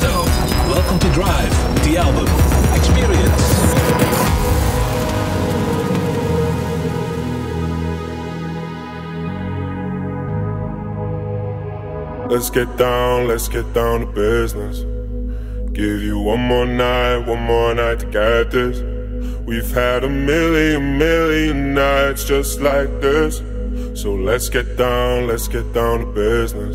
So, welcome to Drive, the album. Experience. Let's get down to business. Give you one more night to get this. We've had a million nights just like this. So let's get down to business.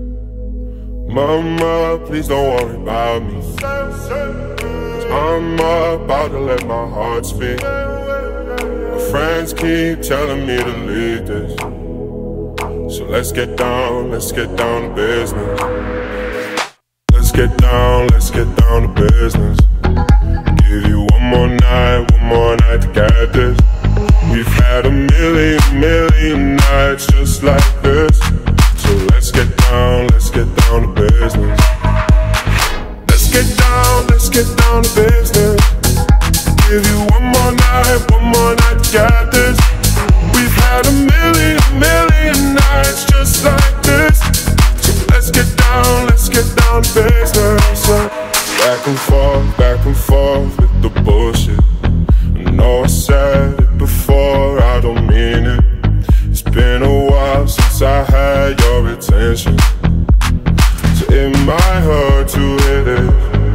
Mama, please don't worry about me, 'cause I'm about to let my heart speak. My friends keep telling me to leave this. So let's get down to business. Let's get down to business. Give you one more night to get this. We've had a million nights just like this. So let's get down to business. Let's get down to business. Give you one more night to get this. We've had a million nights just like this. So let's get down to business. Back and forth with the bullshit. I know I said it before, I don't mean it. It's been a while since I had your attention, so it might hurt to hit it.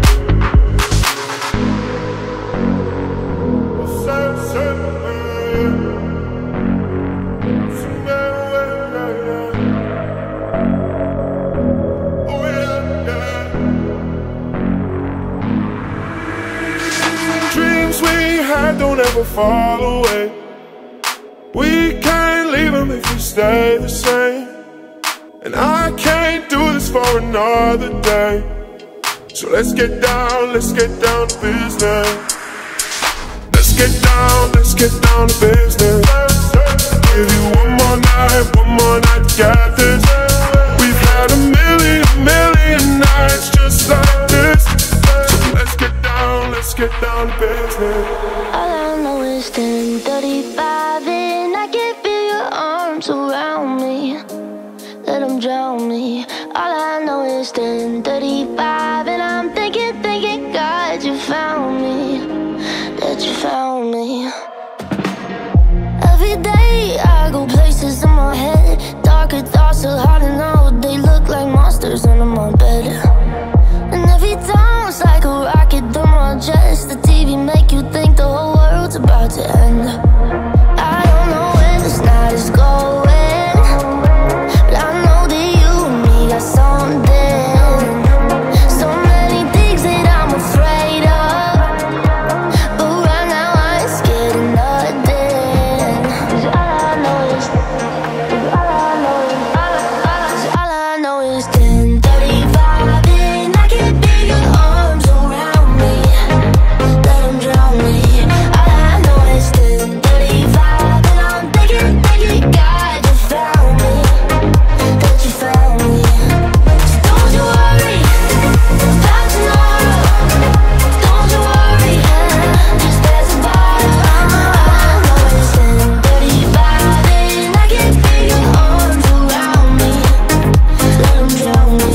Don't ever fall away. We can't leave them if we stay the same. And I can't do this for another day. So let's get down to business. Let's get down to business. Give you one more night to get this. We've had a million nights just like this. So let's get down to business. All I know is 10:35 and I can feel your arms around me. Let them drown me. All I know is 10:35 and I'm thinking, God, you found me. That you found me. Every day I go places in my head. Darker thoughts are hard to know. They look like monsters under my bed. And every time it's like a rocket through my chest. The TV make you think the whole world's about to end. I don't know where this night is going, but I know that you and me got something. So many things that I'm afraid of, but right now I ain't scared of nothing. 'Cause all I know is 10:35 and I can feel your arms around me. Let them drown me. All I know is 10:35 and I'm thinking, God, you found me. That you found me. So don't you worry about tomorrow. Don't you worry, just there's a bottle. All I know is 10:35 and I can feel your arms around me. Let them drown me.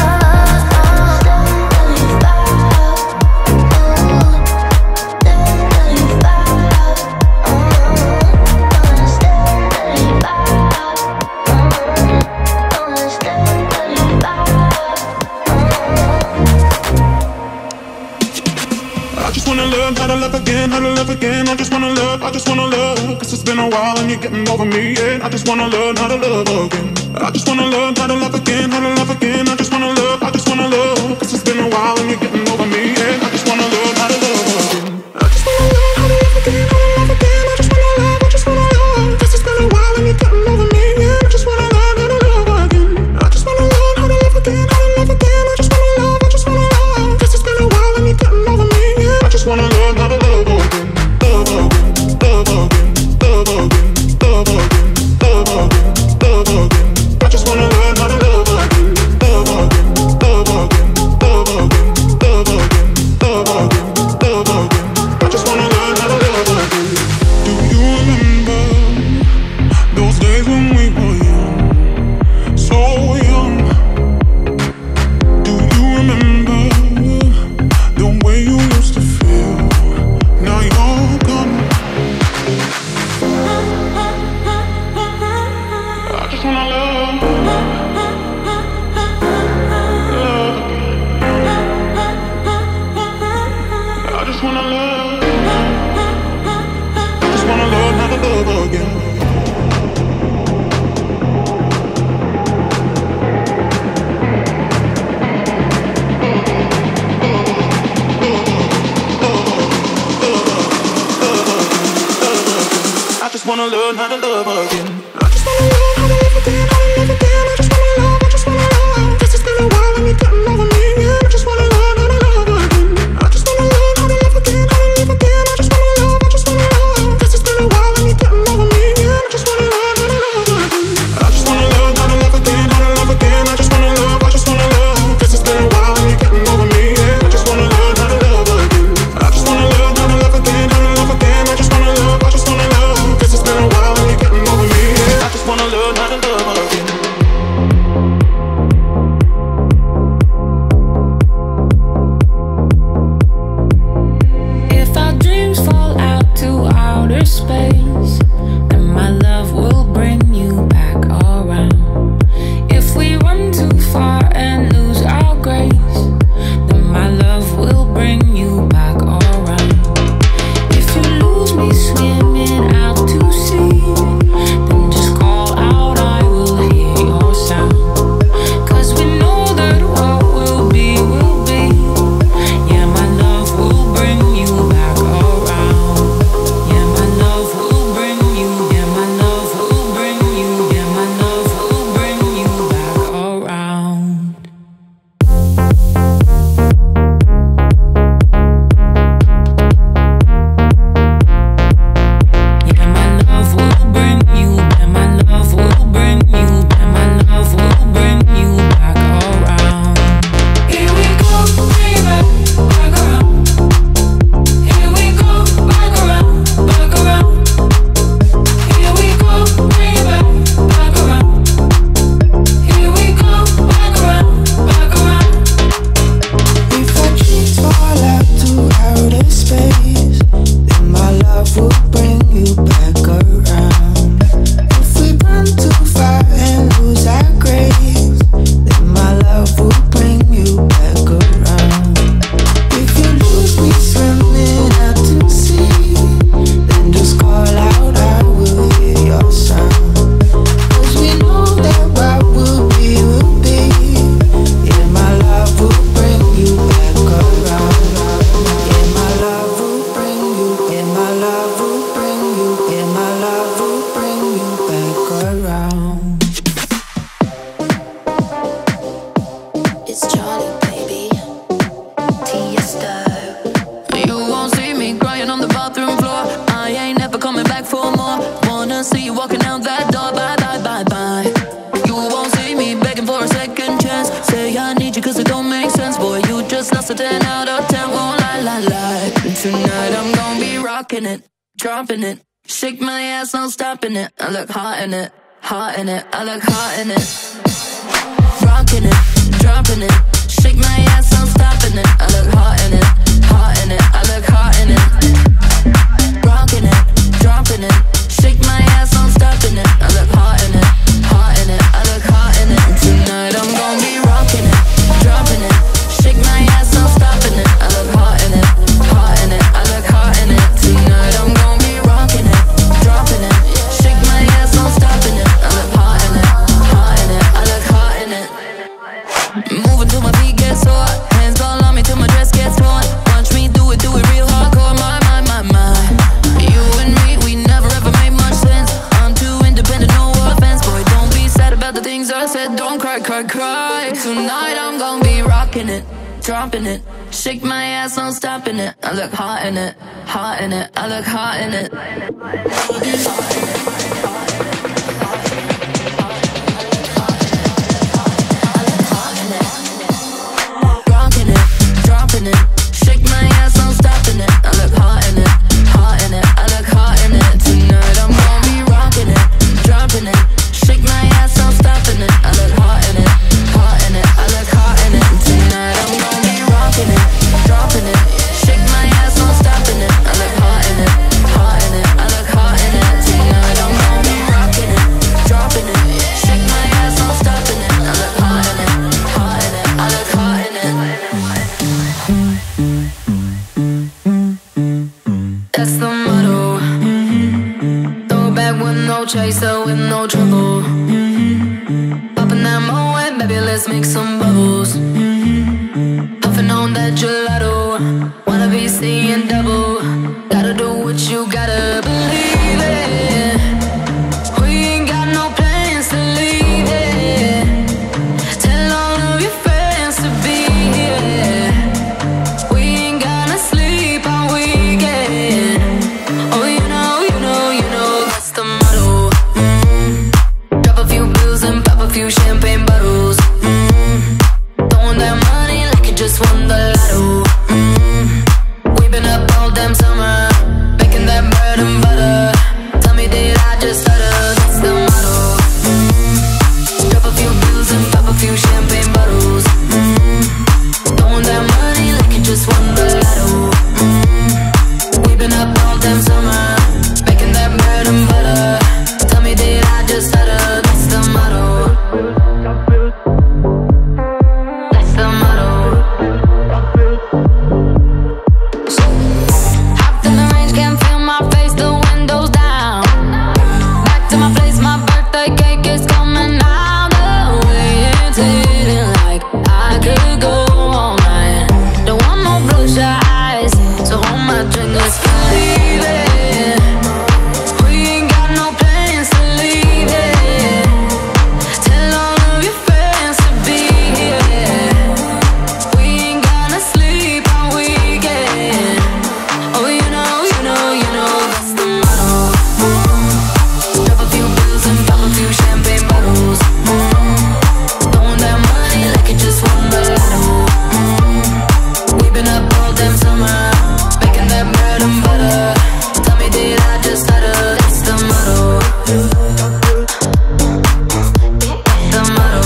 I just wanna learn how to love again, I just wanna love, 'cause it's been a while and you're getting over me, and I just wanna learn how to love again. I just wanna learn how to love again, I just wanna love, 'cause it's been a while and you're getting over me, and I just wanna learn how to love again. I just wanna learn how to love again, I just wanna love, 'cause it's been a while and you're getting over me, and I just wanna learn how to love again. I just wanna learn how to love again, I just wanna love, 'cause it's been a while and you're getting over me, and I just wanna learn how to love again. Love again, love again, love again, love again, love again, love again. I just wanna learn how to love again. Love again, love again, love again. just wanna love. I just wanna learn how to love again. I just wanna learn how to love again. I just wanna learn how to love again, how to love again. I just wanna love, I just wanna love. Guess it's been a while and you're getting over me. Yeah, I just wanna learn how to love again. I just wanna learn how to love again, how to love again. I just wanna love, I just wanna love. Guess it's been a while and you're getting over me. Yeah, I just wanna learn how to love again. I just wanna learn how to love again, how to love again. I just wanna love, I just wanna love. Guess it's been a while and you're getting over me. Yeah, I just wanna learn how to love again. I just wanna learn how to love again, how to love again. I just wanna love, I just wanna love. Guess it's been a while and you're getting over me. Yeah, I just wanna learn how to love again. If our dreams fall out to outer space, then my love will bring you back around. If we run too far and lose our grace, then my love will bring you back around. If you lose me swimming out to sea, then just call out, I will hear your sound. 'Cause we know that what will be will be. Yeah, my love will bring you back around. Yeah, my love will bring you. Yeah, my love will bring you. Yeah, my love will bring you back around. Yeah, my love will bring you. Yeah, my love will bring you. Yeah, my love will bring you back around. Here we go, baby, back around. Here we go, back around, back around. Here we go, baby, back around. Here we go, back around, back around. If our dreams fall out to outer space, then my love will bring you back around. If we run too far and lose our grace, then my love will bring you back around. If you lose me swimming out to sea, then just call out, I will hear your sound. 'Cause we know that what will be will be. Yeah, my love will bring you back around. Yeah, my love will bring you. Yeah, my love will bring you. Yeah, my love will bring you back around. It's Charlie, baby. Tiesto. You won't see me crying on the bathroom floor. I ain't never coming back for more. Wanna see you walking out that door. Bye, bye, bye, bye. You won't see me begging for a second chance. Say I need you 'cause it don't make sense. Boy, you just lost a 10 out of 10. Won't lie. Tonight I'm gonna be rocking it, dropping it. Shake my ass, no stopping it. I look hot in it, hot in it. I look hot in it. Rocking it, dropping it. Shake my ass, I'm stopping it. I look hot in it, hot in it. I look hot in it. Rocking it, dropping it. Shake my ass, I'm stopping it. I look hot in it, hot in it. I look hot in it. Tonight I'm gonna be rocking it, dropping it. Shake my ass, I'm stopping it. I look hot in it, hot in it. I look hot in it. Tonight I'm gonna be rocking it, dropping it. Shake my ass, I'm stopping it. I look hot in it, hot in it. I look hot in it. Moving till my feet get sore. Hands all on me till my dress gets torn. Watch me do it real hardcore. My. You and me, we never ever made much sense. I'm too independent, no offense. Boy, don't be sad about the things I said. Don't cry. Tonight I'm gonna be rocking it, dropping it. Shake my ass, I'm stopping it. I look hot in it, hot in it. I look hot in it. Rocking it, dropping it. Shake my ass, I'm stopping it. I look hot in it, hot in it. I look hot in it. Tonight I'm gonna be rocking it, dropping it. Shake my ass, I'm stopping it. I look hot in it, hot in it. I look hot in it. Tonight I'm gonna be rocking it, dropping it. Shake my ass, I'm stopping it. I look hot in it, hot in it. I look hot in it. Tonight I'm gonna be rocking it, dropping it. Shake my ass, I'm stopping it. I look hot in it, hot in it. I look hot in it. chaser with no trouble. Popping that Moet, baby, let's make some bubbles. Puffing on that gelato, wanna be seeing double. Gotta do what you gotta believe it. We ain't got no plans to leave it. Tell all of your friends to be here. We ain't gonna sleep all weekend. Oh, you know, that's the motto. Drop a few bills and pop a few champagne bottles. Throwing that money like you just won the lotto. We've been up all damn summer, making that bread and butter. Tell me, did I just stutter? That's the motto. Drop a few bills and pop a few champagne bottles. Throwing that money like you just won the lotto. We've been up all damn summer, making that bread and butter. Tell me, did I just stutter? That's the motto. That's the motto. Hopped in the range, can't feel my face, the windows down. Back to my place, my birthday cake is coming out. The way it's hitting, like I could go all night. Don't want no bloodshot eyes, so hold my drink, let's leave it. We ain't got no plans to leave it. Tell all of your friends to be here. We ain't gonna sleep all weekend. Oh, you know, that's the motto. Drop a few bills and pop a few champagne bottles. Throwing that money like you just won the lotto. We've been up all damn summer, making that bread and butter. Tell me, did I just stutter? That's the motto. The motto.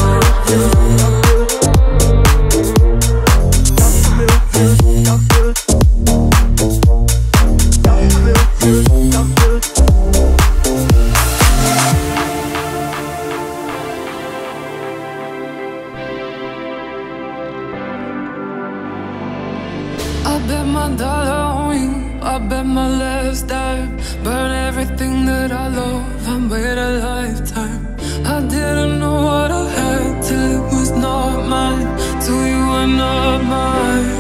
I bet my dollar on you, I bet my last dime. Burn everything that I love and wait a lifetime. I didn't know what I had till it was not mine, till you were not mine.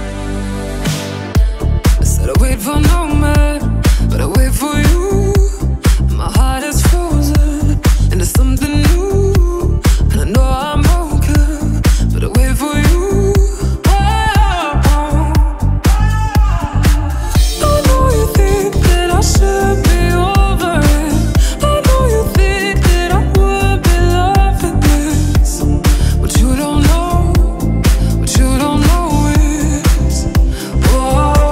I said I wait for no man, but I wait for you. My heart is frozen into something new, and I know I'm broken, but I wait for you. I should be over it. I know you think that I would be loving this. What you don't know is, whoa.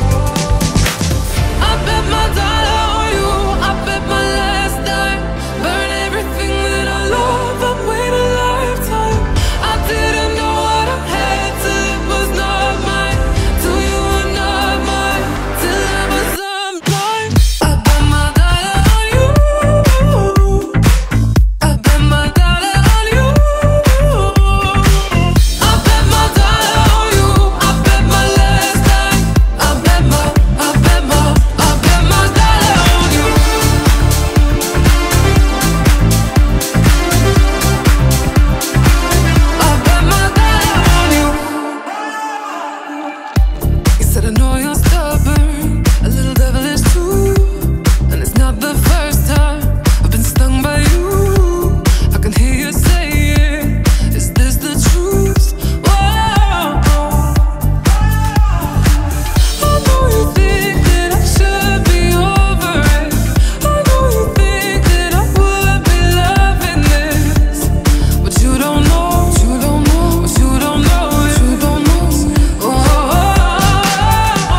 I bet my dollar on you, I bet my last dime. Burn everything that I love and wait a lifetime. I didn't know what I had till it was not mine, till you were not mine, till I was unblind. I bet my dollar on you, I bet my dollar on you. I bet my dollar on you, I bet my last dime. I bet my dollar on you. I bet my dollar on you. You said I know you're stubborn, a little devilish too, and it's not the first time I've been stung by you. I can hear you say it. Is this the truth? Whoa. I know you think that I should be over it. I know you think that I would be loving this. What you don't know, what you don't know is, oh.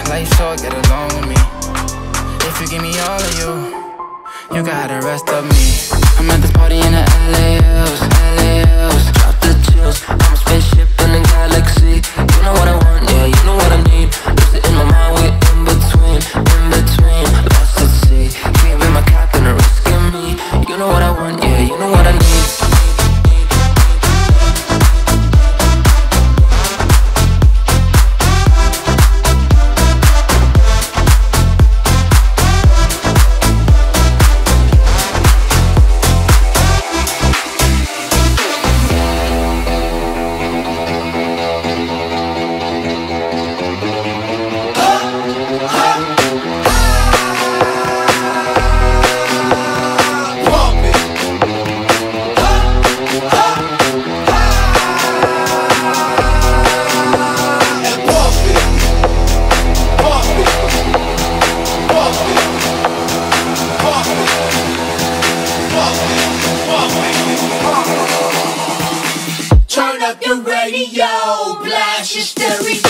life short, get along with me. If you give me all of you, you got the rest of me. I'm at this party in the LALs, LALs. Drop the chills, I'm a spaceship in the galaxy. You know what I want, yeah, you know what I need. Lose it in my mind, we're in between, lost at sea. Can't be my captain or risking me. You know what I want, yeah, you know what I need. Turn up your radio, blast your stereo.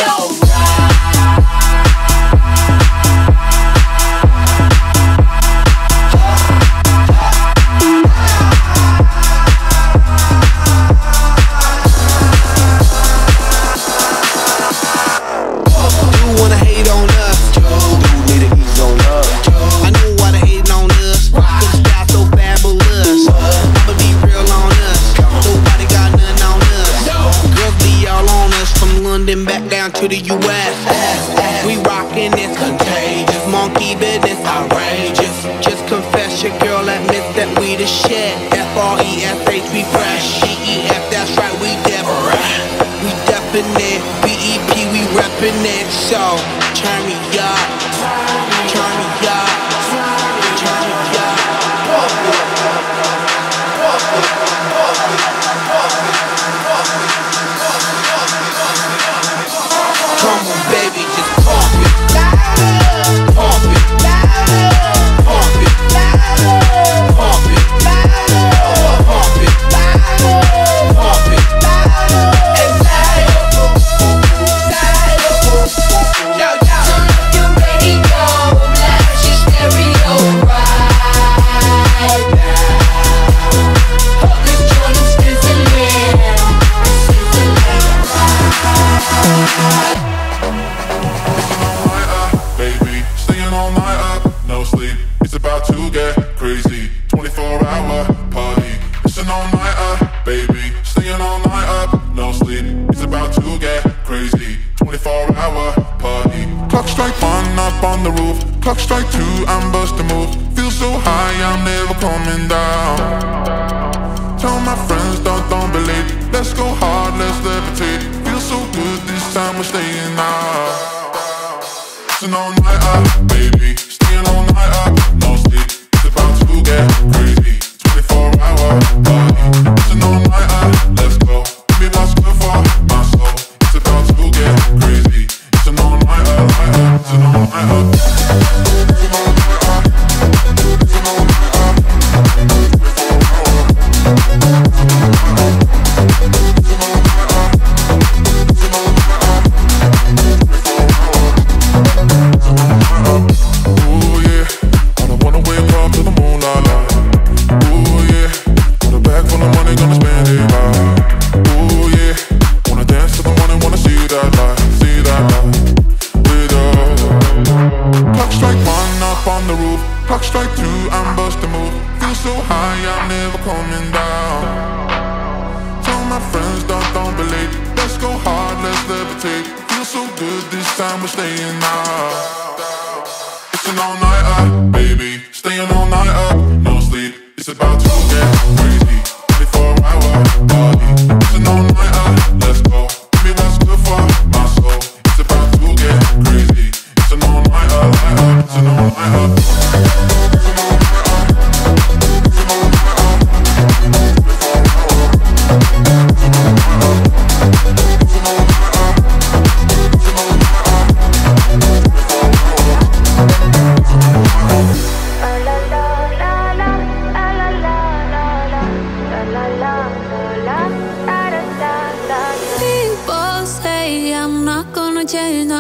To the US, we rockin' this contagious, monkey business outrageous. Just confess your girl admits that we the shit. FRESH, we fresh. GEF, that's right, we different. We definite. BEP, we reppin' it. So turn me up, turn me up, turn me up. Come on, baby, just pump it, pump it, pump it, pump it, pump it, pump it, and yo, yo. Turn up your radio, blast your stereo right now. This joint is sizzling, sizzling. Baby, staying all night up, no sleep. It's about to get crazy. 24-hour party. It's an all-nighter, baby. Staying all night up, no sleep. It's about to get crazy. 24-hour party. Clock strike 1 up on the roof. Clock strike 2, I'm busting moves. Feel so high, I'm never coming down. Tell my friends, don't be late. Let's go hard, let's levitate. Feel so good, this time we're staying out. It's an all-nighter, baby. Staying all night up, no sleep. It's about to get crazy. 24-hour party. It's an all-nighter, let's go. Give me what's good for my soul. It's about to get crazy. It's an all-nighter, it's an all-nighter. It's an all-nighter. It's an all-nighter. 24-hour. It's an all-nighter. It's an all-nighter. Ooh yeah, I don't wanna wake up to the moonlight. Ooh yeah, got a bag full of money, gonna spend it right. Ooh yeah, wanna dance till the morning, wanna see that light with us. Clock strike 1 up on the roof. Clock strike 2, I'm busting move. Feel so high, I'm never coming down. Tell my friends, don't be late. Let's go hard, let's levitate. Feel so good, this time we're staying out. It's an all-nighter, baby. Staying all night up, no sleep. It's about to get crazy. 24-hour party. It's an all-nighter, let's go. Give me what's good for my soul. It's about to get crazy. It's an all-nighter, it's an all-nighter. It's an all-nighter. It's an all-nighter. 24-hour. It's an all-nighter. It's an all-nighter. It's an all-nighter. 24-hour.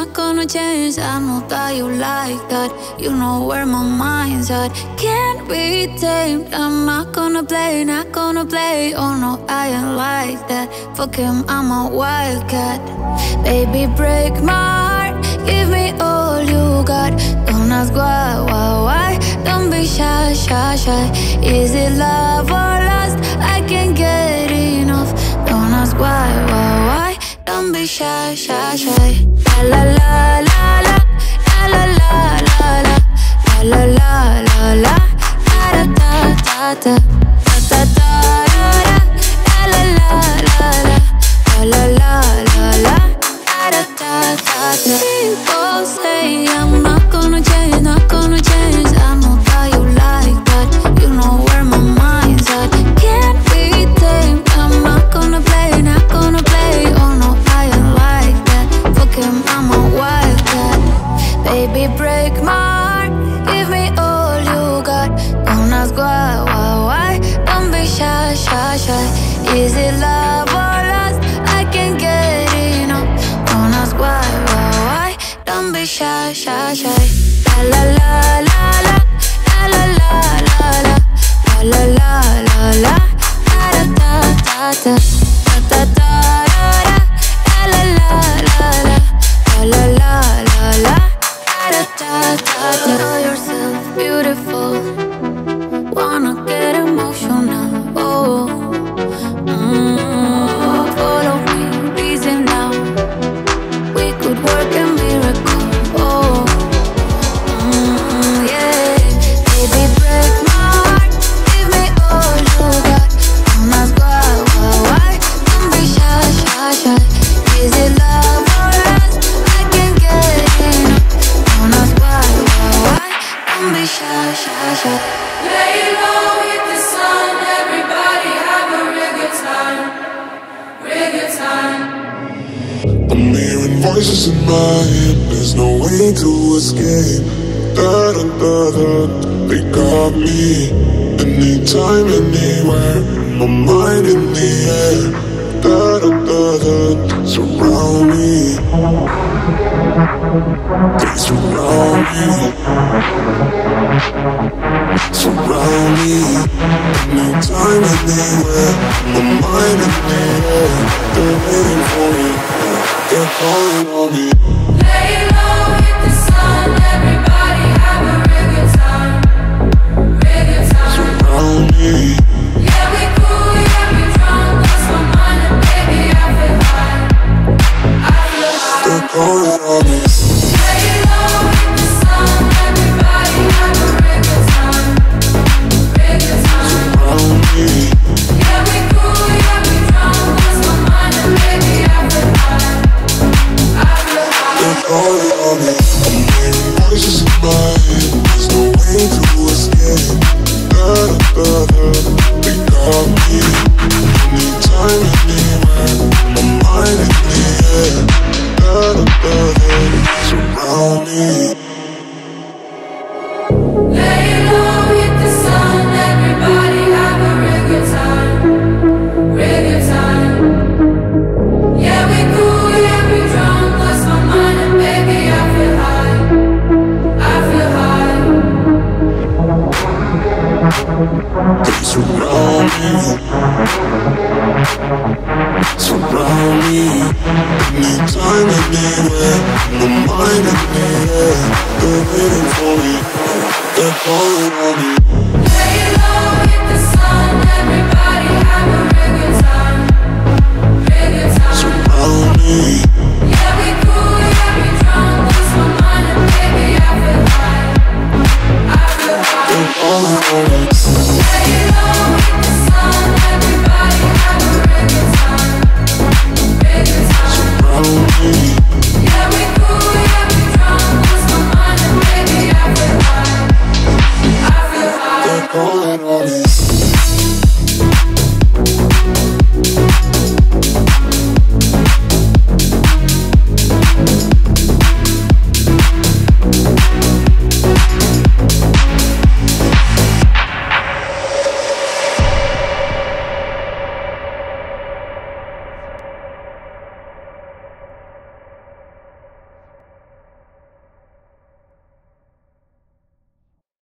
not gonna change. I know that you like that. You know where my mind's at. Can't be tamed. I'm not gonna play, not gonna play. Oh no, I ain't like that. Fuck him, I'm a wildcat. Baby, break my heart. Give me all you got. Don't ask why. Don't be shy. Is it love or lust? I can't get enough. Don't ask why. Don't be shy. La la la la la la la la la la la la la la da da da da da da la la la la la la la la da da da. People say I'm not gonna change, not gonna change. I know that you like that. You know where my mind's at. Can't be tamed. I'm not gonna play, not gonna play. Oh no, I ain't like that. Fuck him, I'm a wildcat. Baby, break my heart. Give me all you got. Don't ask why. Don't be shy. Is it love or lust? I can't get enough. Don't ask why. Don't be shy. La la la la la la la la la la la la la da da da da da da la la la la la la la la da da da. Know yourself beautiful. Wanna get emotional. Oh, follow me, reason now. We could work a miracle. Oh, yeah. Baby, break my heart. Give me all you got. Don't ask why. Don't be shy. Is it love or lust? I can't get enough. Don't ask why. Don't be shy. Lay low, hit the sun. Everybody have a real good time. Real good time. I'm hearing voices in my head. There's no way to escape. They got me. Anytime, anywhere. My mind in the air. Surround me. They surround me. Surround me. Anytime, anywhere. My mind in the air. They're waiting for me. They're calling on me. Lay low, hit the sun. Everybody have a real good time. Real good time. Surround me. Yeah, we cool, yeah, we drunk. Lost my mind and baby, I feel high. I feel high. They're calling on me. Lay low, hit the sun. Everybody have a real good time. Real good time. Surround me. Yeah, we cool, yeah, we drunk. Lost my mind and baby, I feel high. I feel high. They're calling on me. I'm hearing voices in my head. There's no way to escape. They got me. Anytime, anywhere. My mind in the air. Surround me. Lay low, hit the sun. Everybody have a real good time. Real good time. Yeah, we cool, yeah, we drunk. Lost my mind and baby, I feel high. I feel high. They surround me. Surround me. Anytime, anywhere. My mind in the air. They're waiting for me. They're calling on me.